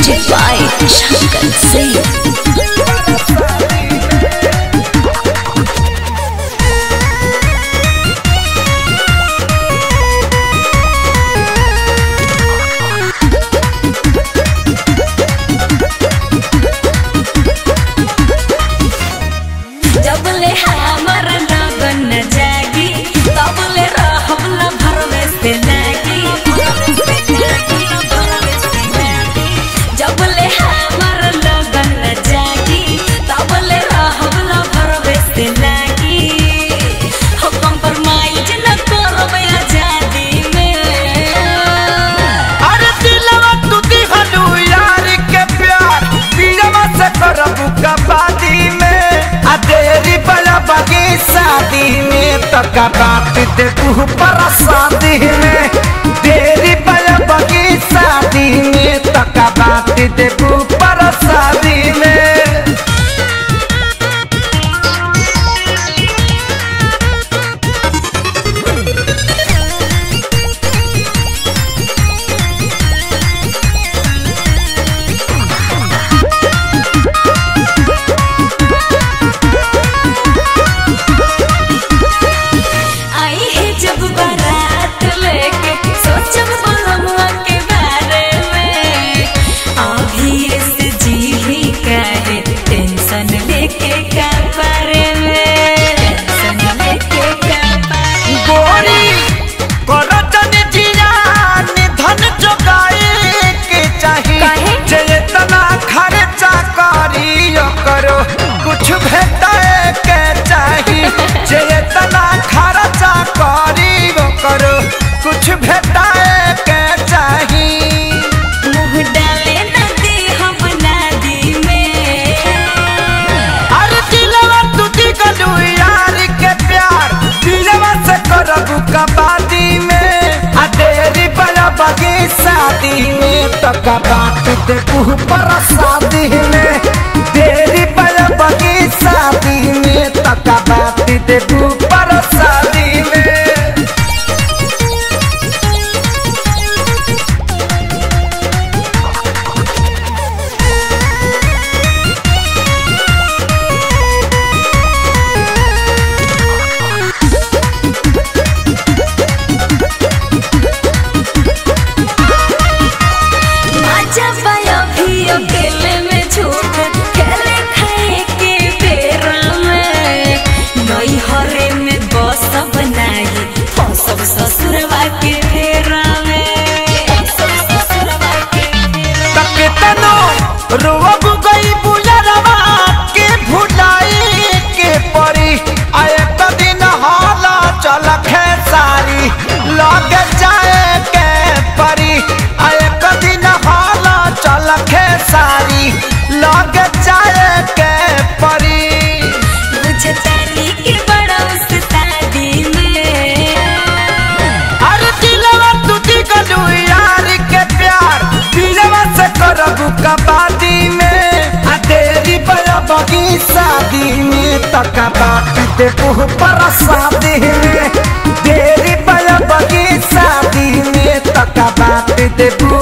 Music by Shankar Singh. शादी में तका बात दे पर शादी में देरी बगी शादी में तका बात दे पर शादी में। कुछ भेटाए के चाहिए जे तना खर्चा करी वो करो कुछ भेटाए के चाहिए। मुँह डाले नदी हम नदी में अरे दिलवा टूटी गलू यार के प्यार दिलवा से करबू कबादी में आ तेरी बड़ा बगी शादी में तका बात दे पर शादी में तेरी बगी शादी में तका बात दे पर शादी में। रोब गई बुलरवा के भुलाई के परी आए दिन हाला चल खेसारी लग जाए के परी आए दिन हाला चल खेसारी लग जाए के परी। मुझे ताली के बड़ा उस्तादी में अरे दिलवा टूटी गलू यार के प्यार दिलवा से करबू कबादी बगी शादी में तका बात दे पर शादी में देरी बगी शादी में तका बात दे।